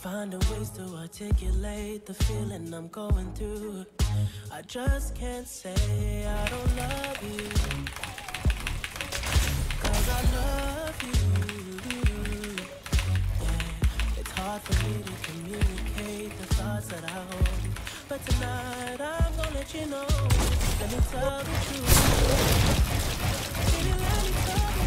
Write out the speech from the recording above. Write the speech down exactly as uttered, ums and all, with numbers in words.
finding ways to articulate the feeling I'm going through. I just can't say I don't love you, 'cause I love you. Yeah, it's hard for me to communicate the thoughts that I hold, but tonight I'm gonna let you know. Let me tell the truth. Baby, let me tell you.